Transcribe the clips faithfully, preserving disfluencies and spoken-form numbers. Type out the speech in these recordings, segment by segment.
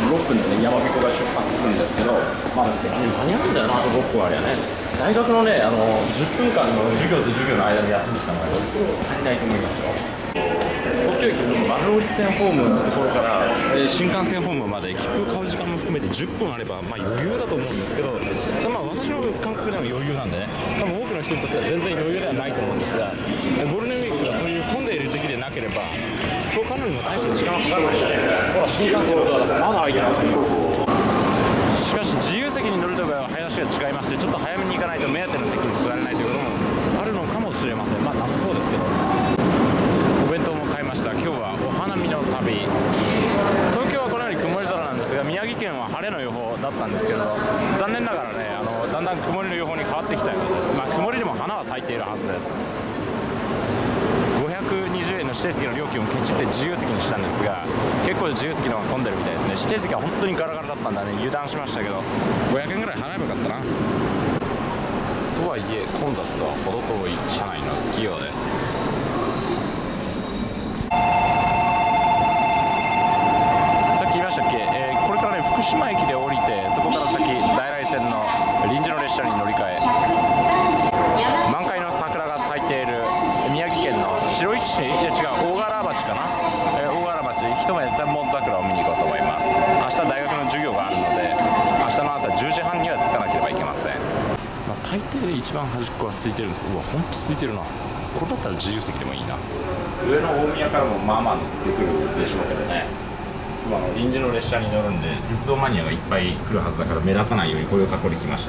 ろっぷんでね、やまびこが出発するんですけど、まあ別に間に合うんだよな、あとろっぷんありゃね。大学のね、あのじゅっぷんかんの授業と授業の間に休む時間が足りないと思いますよ。東京駅の丸ノ内線ホームのところから、えー、新幹線ホームまで切符を買う時間も含めてじゅっぷんあれば、まあ、余裕だと思うんですけど、それまあ私の感覚でも余裕なんでね、多分多くの人にとっては全然余裕ではないと思うんですが、ゴールデンウィークとかそういう混んでいる時期でなければ切符を買うのにも大して時間がかからないしね。ほら新幹線のドアだってまだ開いてませんよ。しかし自由席に乗るとかは話が違いまして、ちょっと早めに行かないと目当ての席に座れないということもあるのかもしれません。まあなんもそうですけど、お弁当も買いました。今日はお花見の旅。東京はこのように曇り空なんですが、宮城県は晴れの予報だったんですけど、残念ながらね、あのだんだん曇りの予報に変わってきたようです。まあ曇りでも花は咲いているはずです。ごひゃくにじゅうえんの指定席の料金をケチって自由席にしたんですが、結構自由席の方が混んでるみたいですね。指定席は本当にガラガラだったんだね。油断しましたけど、ごひゃくえんぐらい払えばよかったな。とはいえ混雑とは程遠い車内のスキー用です。さっき言いましたっけ、えー、これからね福島駅で降りて、そこから先在来線の臨時の列車に乗り換え、満開の桜が咲いている宮城県の白石市、いや違う大柄町かな、えー、大柄町一目千本桜を見に行こうと思います。明日大学の授業があるので、明日の朝じゅうじはんには着かなければいけません。まあ、大抵で一番端っこは空いてるんですけど、うわほんと空いてるな。これだったら自由席でもいいな。上の大宮からもまあまあ乗ってくるでしょうけどね。今の臨時の列車に乗るんで、鉄道マニアがいっぱい来るはずだから目立たないようにこういう格好で来ました。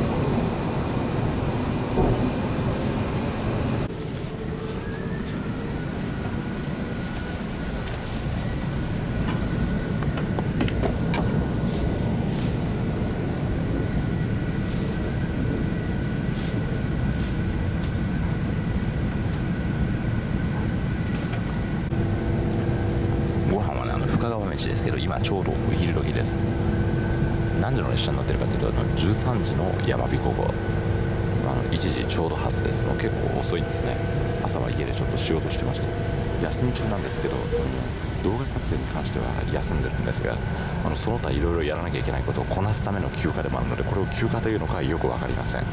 深川町ですけど、今ちょうどお昼時です。何時の列車に乗ってるかというと、じゅうさんじのやまびこ号、あのいちじちょうど発です。もう結構遅いんですね。朝は家でちょっと仕事してました。休み中なんですけど、動画撮影に関しては休んでるんですが、あのその他いろいろやらなきゃいけないことをこなすための休暇でもあるので、これを休暇というのかよく分かりません。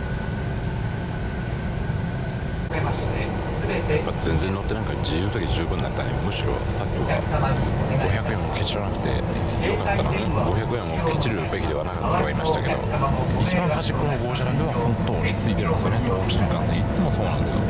やっぱ全然乗ってなんか自由席十分だったね。むしろさっきはごひゃくえんもケチらなくてよかったな。ごひゃくえんをケチるべきではなかったとは言いましたけど、一番端っこの号車だけは本当に空いてるんですよね。東北新幹線いつもそうなんですよ。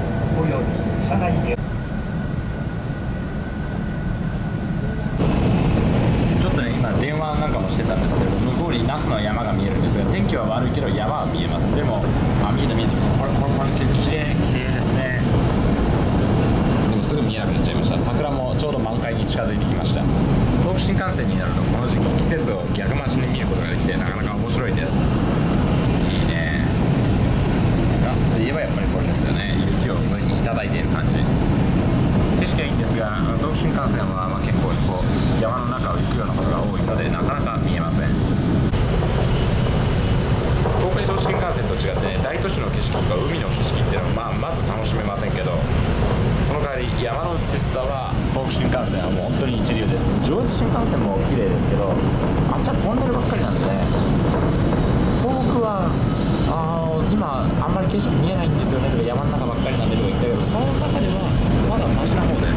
ちょっとね今電話なんかもしてたんですけど、向こうに那須の山が見えるんですが、天気は悪いけど山は見えます。でもあ見えた見えた、これこれこれきれいきれいですね。すぐ見えなくなっちゃいました。桜もちょうど満開に近づいてきました。東北新幹線になるとこの時期季節を逆回しに見ることができて、なかなか面白いです。いいね。那須って言えばやっぱりこれですよね。雪を上にいただいている感じ。景色はいいんですが、東北新幹線はまあ結構こう山の中を行くようなことが多いので、なかなか見えません。東海道新幹線と違って、ね、大都市の景色とか海の景色っていうのは、まあ、まず楽しめませんけど、その代わり山の美しさは東北新幹線はもう本当に一流です。上越新幹線も綺麗ですけど、あっちはトンネルばっかりなんでね。東北はあ今あんまり景色見えないんですよねとか、山の中ばっかりなんでとか言ったけど、その中ではまだマシな方です。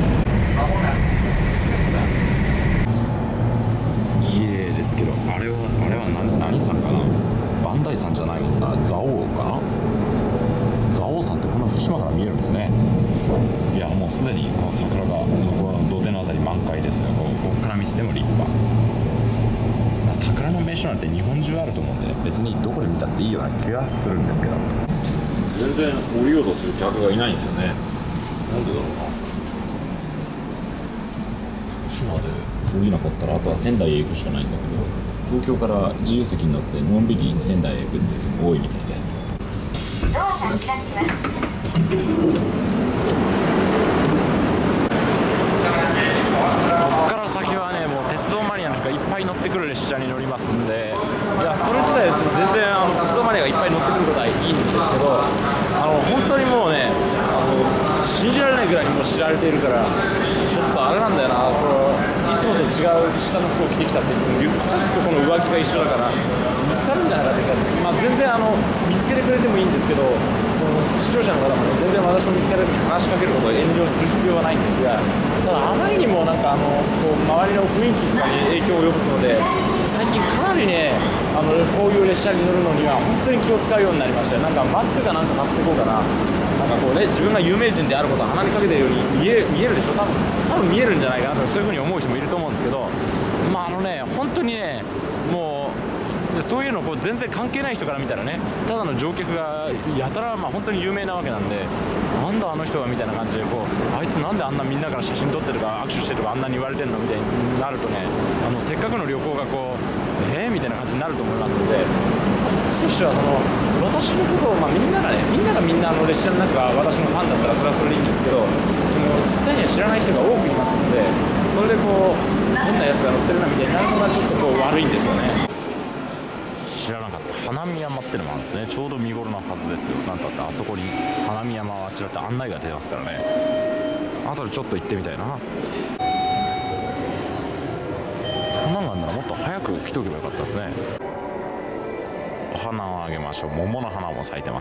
綺麗ですけど、あれはあれは 何, 何山かな。磐梯山じゃないもんな。蔵王かな。蔵王山ってこの福島から見えるんですね。いやもうすでにこの桜が向こうの土手のあたり満開ですが、ここから見せても立派。桜の名所なんて日本中あると思うんで、ね、別にどこで見たっていいような気がするんですけど、全然降りようとする客がいないんですよね。なんでだろうな。福島で降りなかったらあとは仙台へ行くしかないんだけど、東京から自由席に乗ってのんびり仙台へ行くっていう人も多いみたいです。ここから先はね、もう鉄道マニアの人がいっぱい乗ってくる列車に乗りますんで、いやそれ自体全然あの鉄道マニアがいっぱい乗ってくることはいいんですけど、あの本当にもうね、あの信じられないぐらいにもう知られているから、ちちょっとあれなんだよな、こういつもと違う下の服を着てきたってリュックサックとこの上着が一緒だから見つかるんじゃないかって気がする。まあ、全然あの見つけてくれてもいいんですけど、この視聴者の方も、ね、全然私の見つけた時に話しかけることを遠慮する必要はないんですが、ただあまりにもなんかあのこう周りの雰囲気とかに影響を及ぼすので、最近かなりねあのこういう列車に乗るのには本当に気を使うようになりました。なんかマスクかなんか買っていこうかな。なんかこうね、自分が有名人であることを鼻にかけてるように見え見えるでしょ。多分多分見えるんじゃないかなとか、そういうふうに思う人もいると思うんですけど、まああのね本当にね、もうそういうのこう全然関係ない人から見たらね、ただの乗客がやたらまあ本当に有名なわけなんで、なんだあの人はみたいな感じで、こうあいつなんであんなみんなから写真撮ってるか握手してるとかあんなに言われてるのみたいになるとね、あのせっかくの旅行がこうえーみたいな感じになると思いますので、こっちとしてはその私のことを、まあ、みんながねみんながみんなあの列車の中が私のファンだったらそれはそれでいいんですけど、もう実際には知らない人が多くいますので、それでこう変なやつが乗ってるなみたいになるのがちょっとこう悪いんですよね。知らなかった。花見山ってのもあるんですね。ちょうど見頃のはずですよ。なんたってあそこに花見山はあちらって案内が出ますからね。あとでちょっと行ってみたいな。こんなんがあんならもっと早く来とけばよかったですね。お花をあげましょう。桃の花も咲いてます。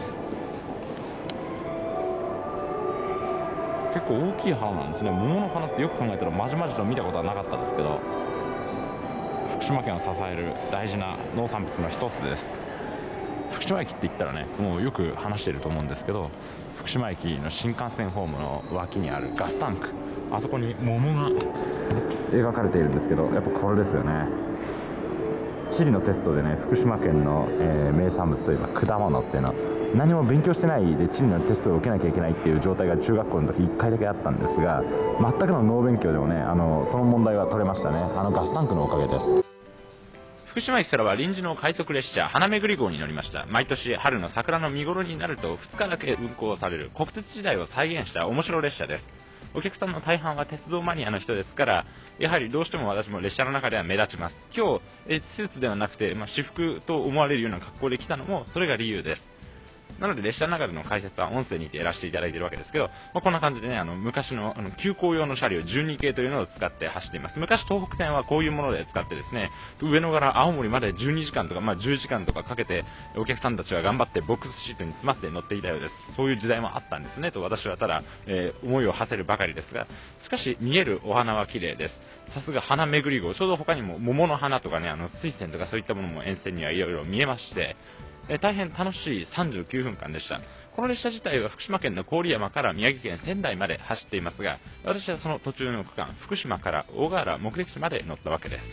結構大きい花なんですね。桃の花ってよく考えたらまじまじと見たことはなかったですけど、福島県を支える大事な農産物の一つです。福島駅って言ったらね、もうよく話していると思うんですけど、福島駅の新幹線ホームの脇にあるガスタンク、あそこに桃が描かれているんですけど、やっぱこれですよね。地理のテストでね、福島県の、えー、名産物といえば果物っていうのは何も勉強してないで地理のテストを受けなきゃいけないっていう状態が中学校の時いっかいだけあったんですが、全くの脳勉強でもね、あのその問題は取れましたね。あのガスタンクのおかげです。 福島駅からは臨時の快速列車花めぐり号に乗りました。毎年春の桜の見頃になるとふつかだけ運行される国鉄時代を再現した面白列車です。お客さんの大半は鉄道マニアの人ですから、やはりどうしても私も列車の中では目立ちます。今日えスーツではなくて、まあ、私服と思われるような格好で来たのもそれが理由です。なので列車の中での解説は音声にてやらせていただいているわけですけど、まあ、こんな感じでね、あの昔のあの急行用の車両じゅうに系というのを使って走っています。昔東北線はこういうもので使ってですね、上野から青森までじゅうにじかんとか、まあ、じゅうじかんとかかけてお客さんたちは頑張ってボックスシートに詰まって乗っていたようです。そういう時代もあったんですねと私はただ、えー、思いを馳せるばかりですが、しかし見えるお花は綺麗です。さすが花めぐり号、ちょうど他にも桃の花とかね、あの水仙とかそういったものも沿線にはいろいろ見えまして、えー、大変楽しいさんじゅうきゅうふんかんでした。この列車自体は福島県の郡山から宮城県仙台まで走っていますが、私はその途中の区間、福島から大河原目的地まで乗ったわけです。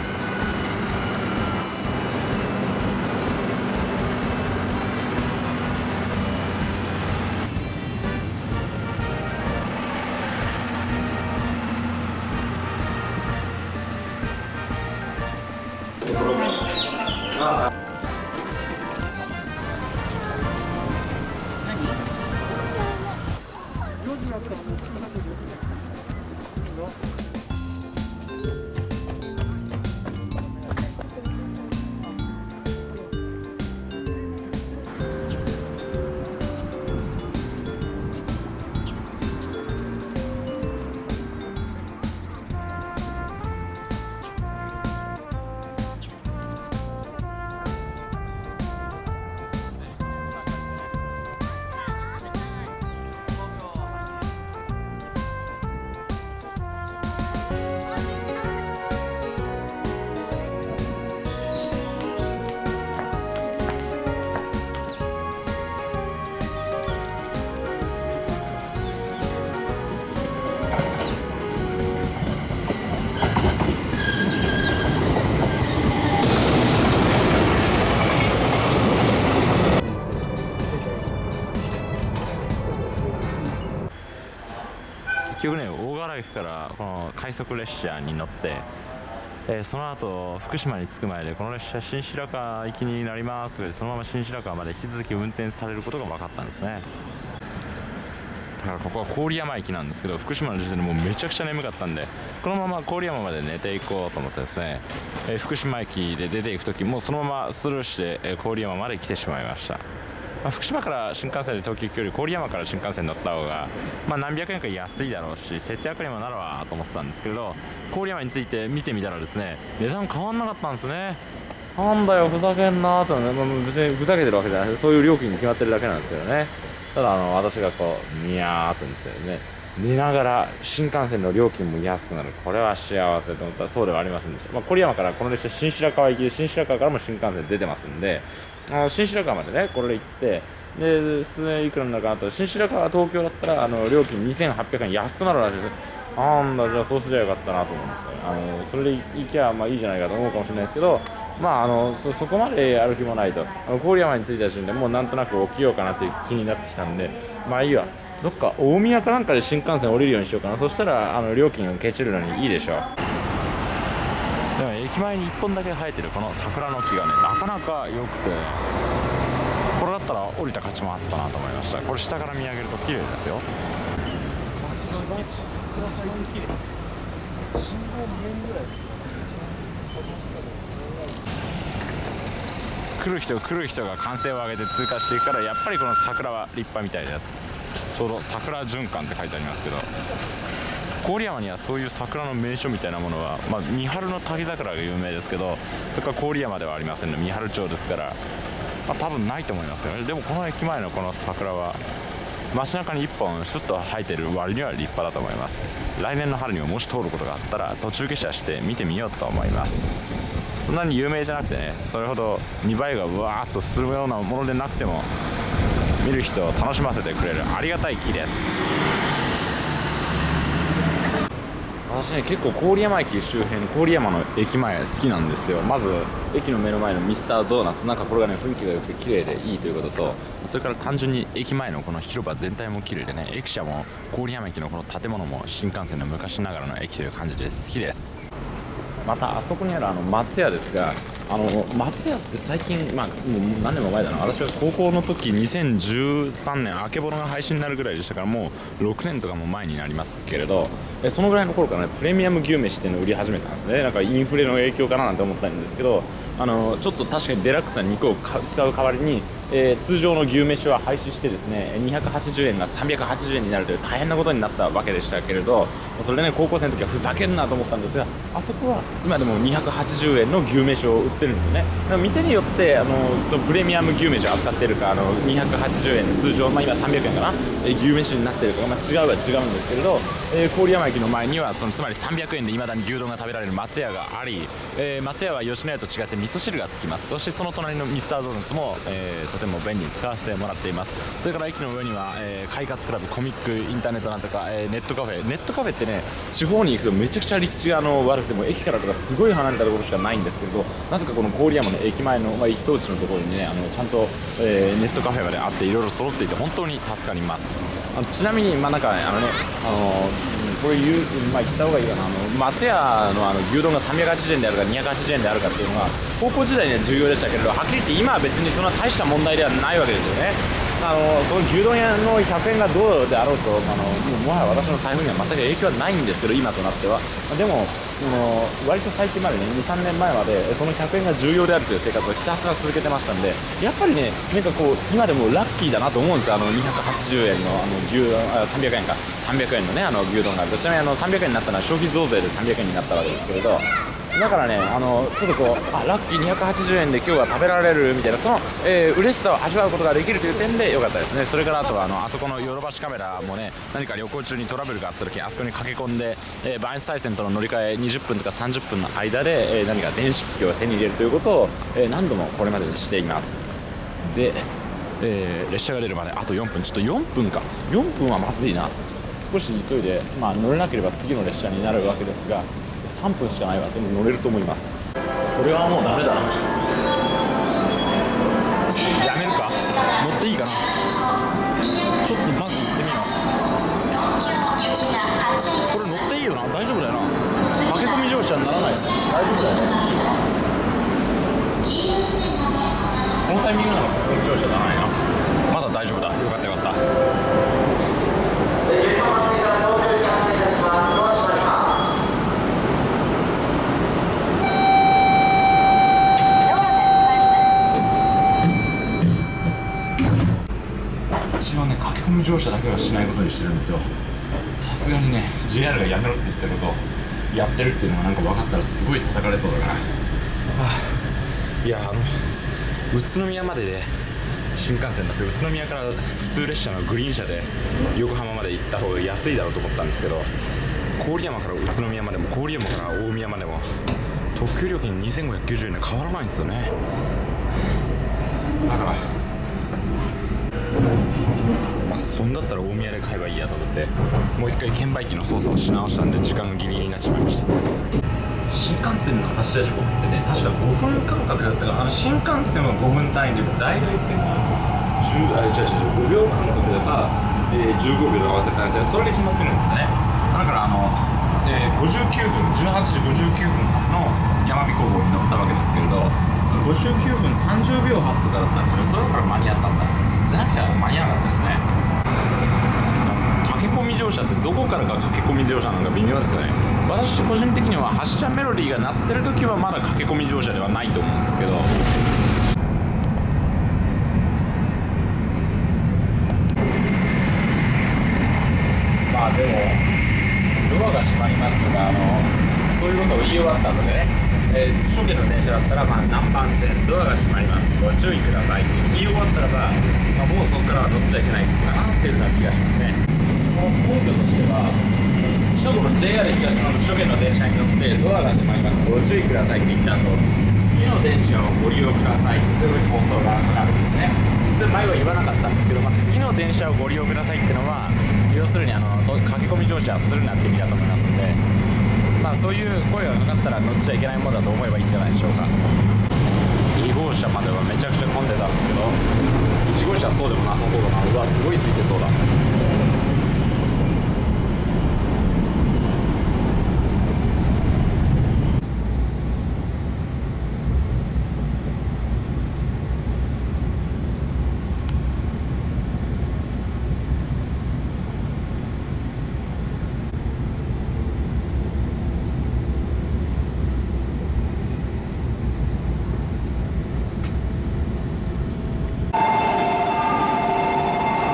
結局ね、大河原駅からこの快速列車に乗って、えー、その後福島に着く前でこの列車新白河行きになりますとかで、そのまま新白河まで引き続き運転されることが分かったんですね。だからここは郡山駅なんですけど、福島の時点でもうめちゃくちゃ眠かったんで、このまま郡山まで寝ていこうと思ってですね、えー、福島駅で出ていく時もうそのままスルーして、えー、郡山まで来てしまいました。 まあ、福島から新幹線で東京行くより郡山から新幹線に乗った方が、まあ、何百円か安いだろうし節約にもなるわと思ってたんですけれど、郡山について見てみたらですね、値段変わんなかったんですね。なんだよふざけんなーと、ね、まあ、別にふざけてるわけじゃない、そういう料金に決まってるだけなんですけどね。ただあの私がこうニヤーっとですよね、寝ながら新幹線の料金も安くなる、これは幸せと思ったらそうではありませんでした。まあ、郡山からこの列車新白河行きで、新白河からも新幹線出てますんで、あの新白河までねこれで行って、で数年いくらになるかなと、新白河東京だったらあの料金にせんはっぴゃくえん安くなるらしいです。なんだ、じゃあそうすりゃよかったなと思うんですね。あのそれで行きゃまあいいじゃないかと思うかもしれないですけど、まああの そ, そこまでやる気もないと。あの郡山に着いた時点でもうなんとなく起きようかなっていう気になってきたんで、まあいいわ、どっか大宮かなんかで新幹線降りるようにしようかな。そしたらあの料金をケチるのにいいでしょう。でも駅前にいっぽんだけ生えてるこの桜の木がね、なかなか良くて、これだったら降りた価値もあったなと思いました。これ下から見上げると綺麗ですよ。来る人来る人が歓声を上げて通過していくから、やっぱりこの桜は立派みたいです。ちょうど桜循環って書いてありますけど、郡山にはそういう桜の名所みたいなものは、まあ、三春の滝桜が有名ですけど、そこは郡山ではありませんね。三春町ですから、まあ、多分ないと思いますよね。でもこの駅前のこの桜は街中にいっぽんシュッと生えてる割には立派だと思います。来年の春にももし通ることがあったら途中下車して見てみようと思います。そんなに有名じゃなくてね、それほど見栄えがうわーっとするようなものでなくても、見る人を楽しませてくれるありがたい木です。私ね結構郡山駅周辺、郡山の駅前好きなんですよ。まず駅の目の前のミスタードーナツ、なんかこれがね雰囲気が良くて綺麗でいいということと、それから単純に駅前のこの広場全体も綺麗でね、駅舎も郡山駅のこの建物も新幹線の昔ながらの駅という感じで好きです。またあそこにあるあの松屋ですが、あの松屋って最近、まあ、もう何年も前だな、私が高校の時にせんじゅうさんねんあけぼのが配信になるぐらいでしたから、もうろくねんとかも前になりますけれど、えそのぐらいの頃からねプレミアム牛飯っていうのを売り始めたんですね。なんかインフレの影響かななんて思ったんですけど、あのちょっと確かにデラックスな肉を使う代わりに、えー、通常の牛飯は廃止してですねにひゃくはちじゅうえんがさんびゃくはちじゅうえんになるという大変なことになったわけでしたけれど、それでね高校生の時はふざけんなと思ったんですが、あそこは今でもにひゃくはちじゅうえんの牛飯を売ってるんですね。だから店によってあのそのプレミアム牛飯を扱っているか、あのにひゃくはちじゅうえん通常、まあ、今さんびゃくえんかな、えー、牛飯になっているか、まあ、違うは違うんですけれど、えー、郡山駅の前にはそのつまりさんびゃくえんでいまだに牛丼が食べられる松屋があり、えー、松屋は吉野家と違って味噌汁がつきます。そしてその隣のミスタードーナツも、えー、とても便利に使わせてもらっています。それから駅の上には、えー、快活クラブ、コミック、インターネットなんとか、えー、ネットカフェネットカフェってね、地方に行くとめちゃくちゃ立地があの悪くても駅からとかすごい離れたところしかないんですけれど、なぜかこの郡山の駅前の、まあ、一等地のところにね、あのちゃんと、えー、ネットカフェまであっていろいろ揃っていて本当に助かります。あのちなみにまあなんか、ね、あのねあのこれ言う、まあ、言った方がいいかな、あの松屋のあの牛丼がさんびゃくはちじゅうえんであるかにひゃくはちじゅうえんであるかっていうのが高校時代には重要でしたけれど、はっきり言って今は別にそんな大した問題ではないわけですよね。あのその牛丼屋のひゃくえんがどうであろうと、あのもうもはや私の財布には全く影響はないんですけど、今となっては。でもその割と最近までねにさんねんまえまでそのひゃくえんが重要であるという生活をひたすら続けてましたんで、やっぱりねなんかこう今でもラッキーだなと思うんですよ。あのにひゃくはちじゅうえんのあの牛丼、あさんびゃくえんかさんびゃくえんのねあの牛丼があると、ちなみにあのさんびゃくえんになったのは消費増税でさんびゃくえんになったわけですけれど、だからねあのちょっとこうあラッキーにひゃくはちじゅうえんで今日は食べられるみたいな、その、えー、嬉しさを味わうことができるという点で良かったですね。それからあとはあのあそこのヨドバシカメラもね、何か旅行中にトラブルがあった時あそこに駆け込んで、えー、バインス回線との乗り換えにじゅっぷんとかさんじゅっぷんの間で、えー、何か電子機器を手に入れるということを、えー、何度もこれまでにしています。で、えー、列車が出るまであとよんぷん、ちょっとよんぷんかよんぷんはまずいな。少し急いで、まあ、乗れなければ次の列車になるわけですが、さんぷんしかないわ。でも乗れると思います。これはもうダメだな。やめるか、乗っていいかな。ちょっとまず行ってみよう。これ乗っていいよな、大丈夫だよな。駆け込み乗車にならないよね、大丈夫だよね。このタイミングなら駆け込み乗車じゃないな。まだ大丈夫だ、よかったよかった。 乗車だけはしないことにしてるんですよ。さすがにね ジェイアール がやめろって言ってることやってるっていうのがなんか分かったらすごい叩かれそうだから、はあ、いやあの宇都宮までで新幹線だって宇都宮から普通列車のグリーン車で横浜まで行った方が安いだろうと思ったんですけど、郡山から宇都宮までも郡山から大宮までも特急料金にせんごひゃくきゅうじゅうえんで変わらないんですよね。だからまあそんだったら大宮で買えばいいやと思ってもう一回券売機の操作をし直したんで時間がギリギリになってしまいました。新幹線の発車時刻ってね確かごふん間隔だったから、あの新幹線はごふん単位で在来線はじゅうあ違う違うごびょう間隔だか、えー、じゅうごびょうとか合わせたんですね。それで決まってるんですね。だからあの、えー、ごじゅうきゅうふんじゅうはちじごじゅうきゅうふん発のやまびこ号に乗ったわけですけれど、ごじゅうきゅうふんさんじゅうびょう発とかだったんですよ。それから間に合ったんだ。じゃなきゃ間に合わなかったですね。駆け込み乗車ってどこからが駆け込み乗車なのか微妙ですよね。私個人的には発車メロディーが鳴ってる時はまだ駆け込み乗車ではないと思うんですけど、まあでもドアが閉まりますとかあのそういうことを言い終わった後でね、えー、初期の電車だったら、まあ、何番線ドアが閉まりますご注意くださいって言い終わったらば、まあ、もうそこからは乗っちゃいけないかなっていうような気がしますね。その根拠としては近くの ジェイアール 東山の首都圏の電車に乗ってドアが閉まりますご注意くださいって言った後、次の電車をご利用くださいってそういうふうに放送がかかるんですね。それ前は言わなかったんですけど、まあ、次の電車をご利用くださいっていうのは要するにあの駆け込み乗車するなって意味だと思いますので、まあ、そういう声がかかったら乗っちゃいけないものだと思えばいいんじゃないでしょうか。に号車まではめちゃくちゃ混んでたんですけどいち号車はそうでもなさそうだな。うわすごい空いてそうだ。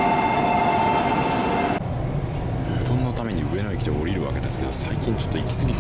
最近ちょっと行き過ぎて